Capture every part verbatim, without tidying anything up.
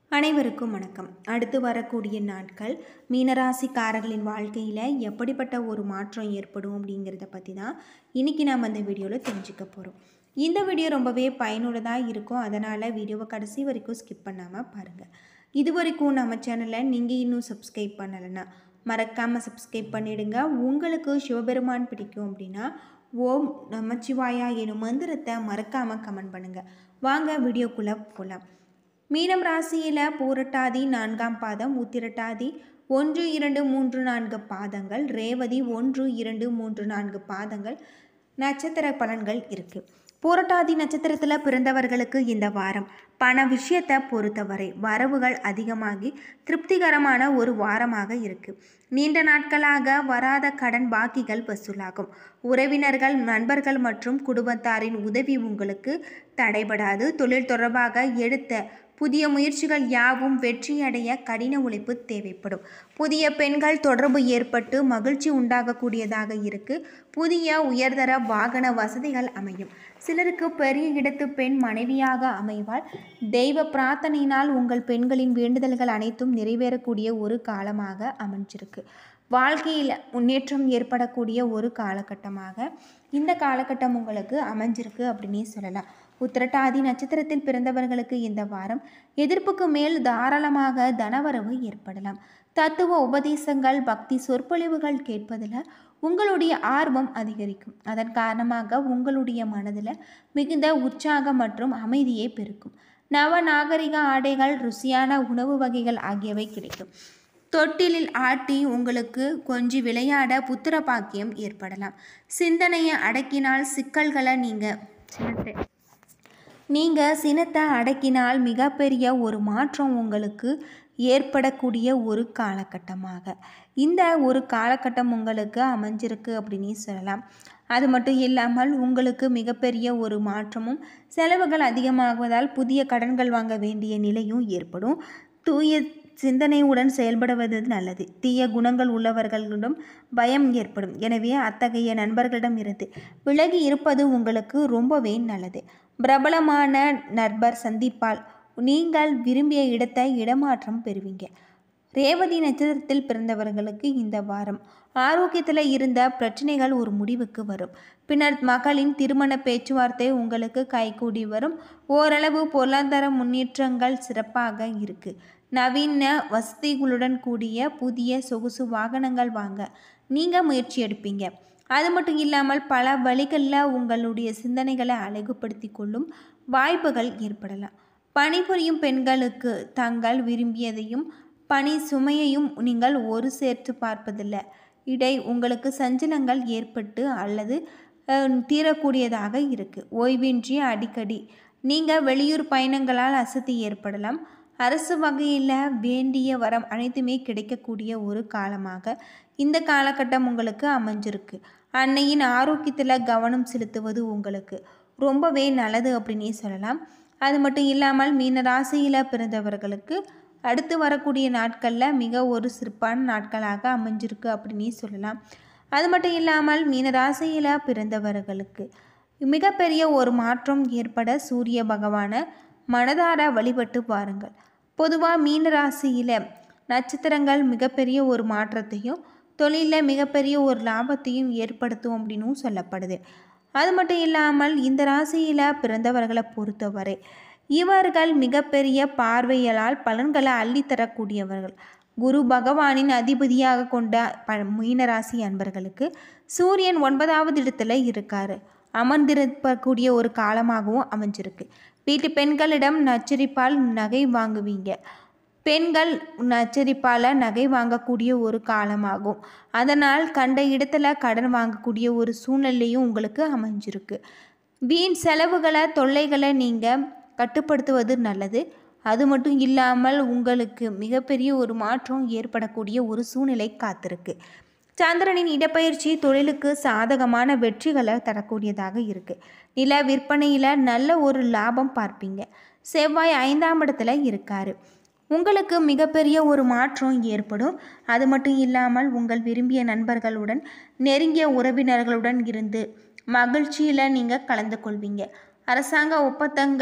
அனைவருக்கும் வணக்கம். அடுத்து வரக்கூடிய நாட்கள் மீனராசிக்காரர்களின் வாழ்க்கையில் எப்படிப்பட்ட ஒரு மாற்றம் ஏற்படும் அப்படிங்கிறத பற்றி தான் இன்றைக்கி நாம் அந்த வீடியோவில் தெரிஞ்சுக்க போகிறோம். இந்த வீடியோ ரொம்பவே பயனுள்ளதாக இருக்கும். அதனால் வீடியோவை கடைசி வரைக்கும் ஸ்கிப் பண்ணாமல் பாருங்கள். இது வரைக்கும் நம்ம சேனலை நீங்கள் இன்னும் சப்ஸ்கிரைப் பண்ணலைன்னா மறக்காமல் சப்ஸ்கிரைப் பண்ணிவிடுங்க. உங்களுக்கு சிவபெருமான் பிடிக்கும் அப்படின்னா ஓம் நமச்சிவாயா எனும் மந்திரத்தை மறக்காமல் கமெண்ட் பண்ணுங்கள். வாங்க வீடியோக்குள்ளே போகலாம். மீனம் ராசியில் பூரட்டாதி நான்காம் பாதம், உத்திரட்டாதி ஒன்று இரண்டு மூன்று நான்கு பாதங்கள், ரேவதி ஒன்று இரண்டு மூன்று நான்கு பாதங்கள் நட்சத்திர பலன்கள் இருக்குது. பூரட்டாதி நட்சத்திரத்தில் பிறந்தவர்களுக்கு இந்த வாரம் பண விஷயத்தை பொறுத்தவரை வரவுகள் அதிகமாகி திருப்திகரமான ஒரு வாரமாக இருக்குது. நீண்ட நாட்களாக வராத கடன் பாக்கிகள் வசூலாகும். உறவினர்கள், நண்பர்கள் மற்றும் குடும்பத்தாரின் உதவி உங்களுக்கு தடைபடாது. தொழில் தொடர்பாக எடுத்த புதிய முயற்சிகள் யாவும் வெற்றியடைய கடின உழைப்பு தேவைப்படும். புதிய பெண்கள் தொடர்பு ஏற்பட்டு மகிழ்ச்சி உண்டாகக்கூடியதாக இருக்கு. புதிய உயர்தர வாகன வசதிகள் அமையும். சிலருக்கு பெரிய இடத்து பெண் மனைவியாக அமைவாள். தெய்வ பிரார்த்தனையினால் உங்கள் பெண்களின் வேண்டுதல்கள் அனைத்தும் நிறைவேறக்கூடிய ஒரு காலமாக அமைஞ்சிருக்கு. வாழ்க்கையில் முன்னேற்றம் ஏற்படக்கூடிய ஒரு காலகட்டமாக இந்த காலகட்டம் உங்களுக்கு அமைஞ்சிருக்கு அப்படின்னே சொல்லலாம். உத்திரட்டாதி நட்சத்திரத்தில் பிறந்தவர்களுக்கு இந்த வாரம் எதிர்ப்புக்கு மேல் தாராளமாக தனவரவு ஏற்படலாம். தத்துவ உபதேசங்கள், பக்தி சொற்பொழிவுகள் கேட்பதில் உங்களுடைய ஆர்வம் அதிகரிக்கும். அதன் காரணமாக உங்களுடைய மனதில் மிகுந்த உற்சாகம் மற்றும் அமைதியை பெருக்கும். நவ நாகரிக ஆடைகள், ருசியான உணவு வகைகள் ஆகியவை கிடைக்கும். தொட்டிலில் ஆட்டி உங்களுக்கு கொஞ்சி விளையாட புத்திர பாக்கியம் ஏற்படலாம். சிந்தனையை அடக்கினால் சிக்கல்களை நீங்கள் சினத்தை நீங்கள் சினத்தை அடக்கினால் மிகப்பெரிய ஒரு மாற்றம் உங்களுக்கு ஏற்படக்கூடிய ஒரு காலகட்டமாக இந்த ஒரு காலகட்டம் உங்களுக்கு அமைஞ்சிருக்கு அப்படின்னு சொல்லலாம். அது மட்டும் இல்லாமல் உங்களுக்கு மிகப்பெரிய ஒரு மாற்றமும் செலவுகள் அதிகமாகுவதால் புதிய கடன்கள் வாங்க வேண்டிய நிலையும் ஏற்படும். தூய சிந்தனையுடன் செயல்படுவது நல்லது. தீய குணங்கள் உள்ளவர்களிடம் பயம் ஏற்படும். எனவே அத்தகைய நண்பர்களிடம் இருந்து விலகி இருப்பது உங்களுக்கு ரொம்பவே நல்லது. பிரபலமான நண்பர் சந்திப்பால் நீங்கள் விரும்பிய இடத்தை இடமாற்றம் பெறுவீங்க. ரேவதி நட்சத்திரத்தில் பிறந்தவர்களுக்கு இந்த வாரம் ஆரோக்கியத்தில் இருந்த பிரச்சனைகள் ஒரு முடிவுக்கு வரும். பின்னர் மகளின் திருமண பேச்சுவார்த்தை உங்களுக்கு கைகூடி வரும். ஓரளவு பொருளாதார முன்னேற்றங்கள் சிறப்பாக இருக்கு. நவீன வசதிகளுடன் கூடிய புதிய சொகுசு வாகனங்கள் வாங்க நீங்கள் முயற்சி எடுப்பீங்க. அது மட்டும் இல்லாமல் பல வழிகளில் உங்களுடைய சிந்தனைகளை அழகுபடுத்தி கொள்ளும் வாய்ப்புகள் ஏற்படலாம். பணிபுரியும் பெண்களுக்கு தங்கள் விரும்பியதையும் பணி சுமையையும் நீங்கள் ஒரு சேர்த்து பார்ப்பதில்லை. இடை உங்களுக்கு சஞ்சலங்கள் ஏற்பட்டு அல்லது தீரக்கூடியதாக இருக்குது. ஓய்வின்றி அடிக்கடி நீங்கள் வெளியூர் பயணங்களால் அசதி ஏற்படலாம். அரசு வகையில் வேண்டிய வரம் அனைத்துமே கிடைக்கக்கூடிய ஒரு காலமாக இந்த காலகட்டம் உங்களுக்கு அமைஞ்சிருக்கு. அன்னையின் ஆரோக்கியத்தில் கவனம் செலுத்துவது உங்களுக்கு ரொம்பவே நல்லது அப்படின்னே சொல்லலாம். அது மட்டும் இல்லாமல் மீன ராசியில் பிறந்தவர்களுக்கு அடுத்து வரக்கூடிய நாட்களில் மிக ஒரு சிறப்பான நாட்களாக அமைஞ்சிருக்கு அப்படின்னே சொல்லலாம். அது மட்டும் இல்லாமல் மீன ராசியில் பிறந்தவர்களுக்கு மிகப்பெரிய ஒரு மாற்றம் ஏற்பட சூரிய பகவானை மனதார வழிபட்டு பாருங்கள். பொதுவாக மீன ராசியில் நட்சத்திரங்கள் மிகப்பெரிய ஒரு மாற்றத்தையும் தொழிலில் மிகப்பெரிய ஒரு லாபத்தையும் ஏற்படுத்தும் அப்படின்னும் சொல்லப்படுது. அது மட்டும் இல்லாமல் இந்த ராசியில் பிறந்தவர்களை பொறுத்தவரை இவர்கள் மிகப்பெரிய பார்வையலால் பலன்களை அள்ளித்தரக்கூடியவர்கள். குரு பகவானின் அதிபதியாக கொண்ட ப மீனராசி அன்பர்களுக்கு சூரியன் ஒன்பதாவது இடத்துல இருக்காரு. அமர்ந்திருக்கக்கூடிய ஒரு காலமாகவும் அமைஞ்சிருக்கு. வீட்டு பெண்களிடம் நச்சரிப்பால் நகை வாங்குவீங்க. பெண்கள் நச்சரிப்பால் நகை வாங்கக்கூடிய ஒரு காலமாகும். அதனால் கண்ட இடத்துல கடன் வாங்கக்கூடிய ஒரு சூழ்நிலையும் உங்களுக்கு அமைஞ்சிருக்கு. வீண் செலவுகளை, தொல்லைகளை நீங்கள் கட்டுப்படுத்துவது நல்லது. அது மட்டும் இல்லாமல் உங்களுக்கு மிகப்பெரிய ஒரு மாற்றம் ஏற்படக்கூடிய ஒரு சூழ்நிலை காத்திருக்கு. சந்திரனின் இடப்பெயர்ச்சி தொழிலுக்கு சாதகமான வெற்றிகளை தரக்கூடியதாக இருக்குது. நில விற்பனையில் நல்ல ஒரு லாபம் பார்ப்பீங்க. செவ்வாய் ஐந்தாம் இடத்துல இருக்காரு. உங்களுக்கு மிகப்பெரிய ஒரு மாற்றம் ஏற்படும். அது மட்டும் இல்லாமல் உங்கள் விரும்பிய நண்பர்களுடன், நெருங்கிய உறவினர்களுடன் இருந்து மகிழ்ச்சியில் நீங்கள் கலந்து கொள்வீங்க. அரசாங்க ஒப்பந்தங்கள்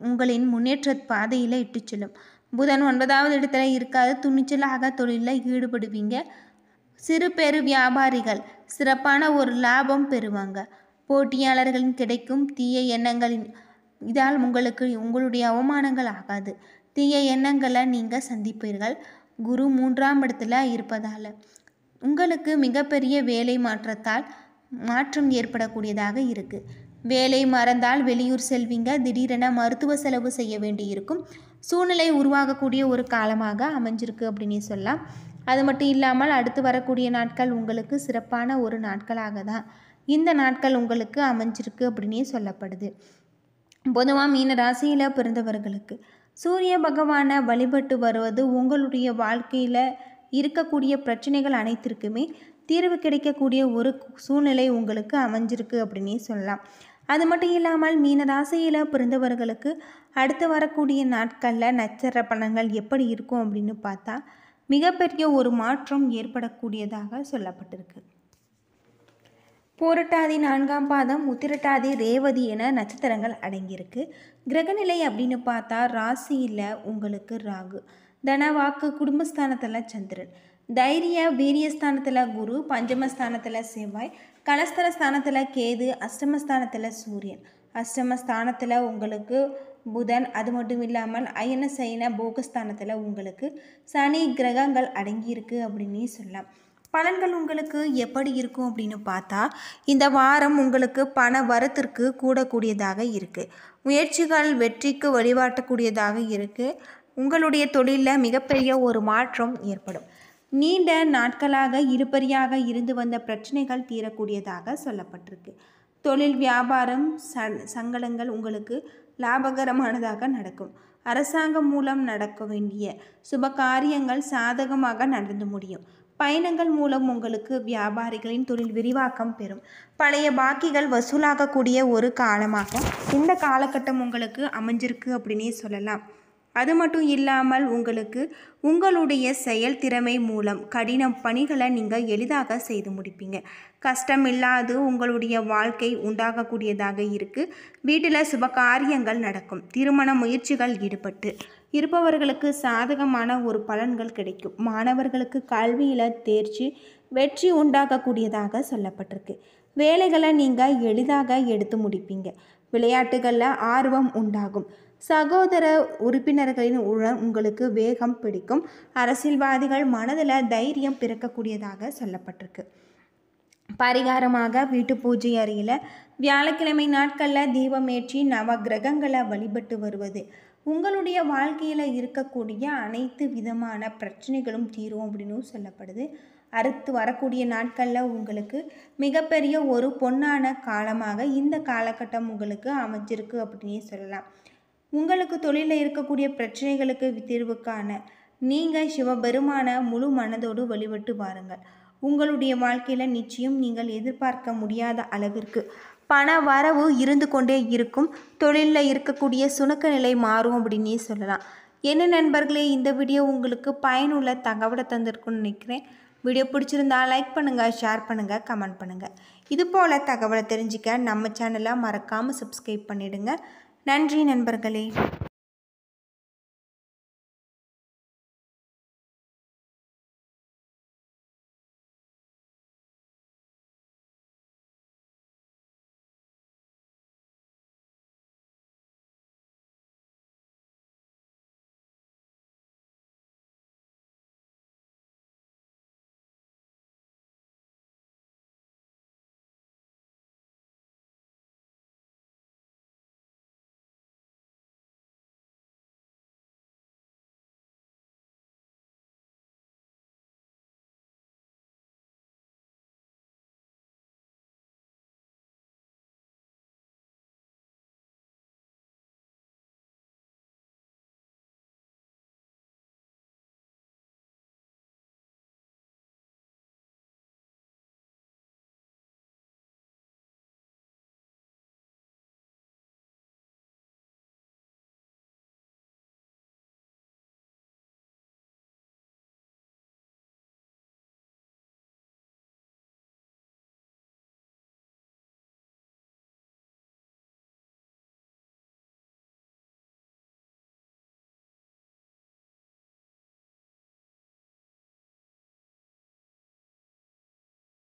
உங்களின் முன்னேற்ற பாதையில் இட்டு செல்லும். புதன் ஒன்பதாவது இடத்துல இருக்காது. துணிச்சலாக தொழிலில் ஈடுபடுவீங்க. சிறு பெரு வியாபாரிகள் சிறப்பான ஒரு லாபம் பெறுவாங்க. போட்டியாளர்களின் கிடைக்கும் தீய எண்ணங்களின் இதால் உங்களுக்கு உங்களுடைய அவமானங்கள் ஆகாது. தீய எண்ணங்களை நீங்கள் சந்திப்பீர்கள். குரு மூன்றாம் இடத்துல இருப்பதால் உங்களுக்கு மிகப்பெரிய வேலை மாற்றத்தால் மாற்றம் ஏற்படக்கூடியதாக இருக்குது. வேலை மறந்தால் வெளியூர் செல்வீங்க. திடீரென மருத்துவ செலவு செய்ய வேண்டி இருக்கும் சூழ்நிலை உருவாகக்கூடிய ஒரு காலமாக அமைஞ்சிருக்கு அப்படின்னு சொல்லலாம். அது மட்டும் இல்லாமல் அடுத்து வரக்கூடிய நாட்கள் உங்களுக்கு சிறப்பான ஒரு நாட்களாக தான் இந்த நாட்கள் உங்களுக்கு அமைஞ்சிருக்கு அப்படின்னே சொல்லப்படுது. பொதுவாக மீன ராசியில் பிறந்தவர்களுக்கு சூரிய பகவானை வழிபட்டு வருவது உங்களுடைய வாழ்க்கையில் இருக்கக்கூடிய பிரச்சனைகள் அனைத்திற்குமே தீர்வு கிடைக்கக்கூடிய ஒரு சூழ்நிலை உங்களுக்கு அமைஞ்சிருக்கு அப்படின்னே சொல்லலாம். அது மட்டும் இல்லாமல் மீன ராசியில் பிறந்தவர்களுக்கு அடுத்து வரக்கூடிய நாட்களில் நட்சத்திர பலன்கள் எப்படி இருக்கும் அப்படின்னு பார்த்தா மிகப்பெரிய ஒரு மாற்றம் ஏற்படக்கூடியதாக சொல்லப்பட்டிருக்கு. பூரட்டாதி நான்காம் பாதம், உத்திரட்டாதி, ரேவதி என நட்சத்திரங்கள் அடங்கியிருக்கு. கிரகநிலை அப்படின்னு பார்த்தா ராசியில் உங்களுக்கு ராகு, தனவாக்கு குடும்பஸ்தானத்தில் சந்திரன், தைரிய வீரியஸ்தானத்தில் குரு, பஞ்சமஸ்தானத்தில் செவ்வாய், கலஸ்தர ஸ்தானத்தில் கேது, அஷ்டமஸ்தானத்தில் சூரியன், அஷ்டமஸ்தானத்தில் உங்களுக்கு புதன், அது மட்டும் இல்லாமல் அயன சயன போகஸ்தானத்தில் உங்களுக்கு சனி கிரகங்கள் அடங்கியிருக்கு அப்படின்னு சொல்லலாம். பலன்கள் உங்களுக்கு எப்படி இருக்கும் அப்படின்னு பார்த்தா இந்த வாரம் உங்களுக்கு பண வரத்திற்கு கூடக்கூடியதாக இருக்குது. முயற்சிகள் வெற்றிக்கு வழிகாட்டக்கூடியதாக இருக்குது. உங்களுடைய தொழிலில் மிகப்பெரிய ஒரு மாற்றம் ஏற்படும். நீண்ட நாட்களாக இழுபறியாக இருந்து வந்த பிரச்சனைகள் தீரக்கூடியதாக சொல்லப்பட்டிருக்கு. தொழில் வியாபாரம் ச சங்கடங்கள் உங்களுக்கு லாபகரமானதாக நடக்கும். அரசாங்கம் மூலம் நடக்க வேண்டிய சுப காரியங்கள் சாதகமாக நடந்து முடியும். பயணங்கள் மூலம் உங்களுக்கு வியாபாரிகளின் தொழில் விரிவாக்கம் பெறும். பழைய பாக்கிகள் வசூலாகக்கூடிய ஒரு காலமாக இந்த காலகட்டம் உங்களுக்கு அமைஞ்சிருக்கு அப்படின்னே சொல்லலாம். அது மட்டும் இல்லாமல் உங்களுக்கு உங்களுடைய செயல் திறமை மூலம் கடின பணிகளை நீங்கள் எளிதாக செய்து முடிப்பீங்க. கஷ்டம் இல்லாது உங்களுடைய வாழ்க்கை உண்டாகக்கூடியதாக இருக்குது. வீட்டில் சுப காரியங்கள் நடக்கும். திருமண முயற்சிகள் ஈடுபட்டு இருப்பவர்களுக்கு சாதகமான ஒரு பலன்கள் கிடைக்கும். மாணவர்களுக்கு கல்வியில் தேர்ச்சி வெற்றி உண்டாகக்கூடியதாக சொல்லப்பட்டிருக்கு. வேலைகளை நீங்கள் எளிதாக எடுத்து முடிப்பீங்க. விளையாட்டுகளில் ஆர்வம் உண்டாகும். சகோதர உறுப்பினர்களின் உடன் உங்களுக்கு வேகம் பிடிக்கும். அரசியல்வாதிகள் மனதில் தைரியம் பிறக்கக்கூடியதாக சொல்லப்பட்டிருக்கு. பரிகாரமாக வீட்டு பூஜை அறையில் வியாழக்கிழமை நாட்களில் தீபமேற்றி நவ கிரகங்களை வழிபட்டு வருவது உங்களுடைய வாழ்க்கையில் இருக்கக்கூடிய அனைத்து விதமான பிரச்சனைகளும் தீரும் அப்படின்னு சொல்லப்படுது. அடுத்து வரக்கூடிய நாட்களில் உங்களுக்கு மிகப்பெரிய ஒரு பொன்னான காலமாக இந்த காலகட்டம் உங்களுக்கு அமைஞ்சிருக்கு அப்படின்னே சொல்லலாம். உங்களுக்கு தொழிலில் இருக்கக்கூடிய பிரச்சனைகளுக்கு தீர்வு காண நீங்கள் சிவபெருமான முழு மனதோடு வழிபட்டு வாருங்கள். உங்களுடைய வாழ்க்கையில் நிச்சயம் நீங்கள் எதிர்பார்க்க முடியாத அளவிற்கு பண வரவு இருந்து கொண்டே இருக்கும். தொழிலில் இருக்கக்கூடிய சுணக்க நிலை மாறும் அப்படின்னே சொல்லலாம். என்ன நண்பர்களே, இந்த வீடியோ உங்களுக்கு பயனுள்ள தகவலை தந்திருக்குன்னு நினைக்கிறேன். வீடியோ பிடிச்சிருந்தா லைக் பண்ணுங்கள், ஷேர் பண்ணுங்கள், கமெண்ட் பண்ணுங்கள். இது போல் தகவலை தெரிஞ்சுக்க நம்ம சேனலை மறக்காமல் சப்ஸ்கிரைப் பண்ணிவிடுங்க. நன்றி நண்பர்களே.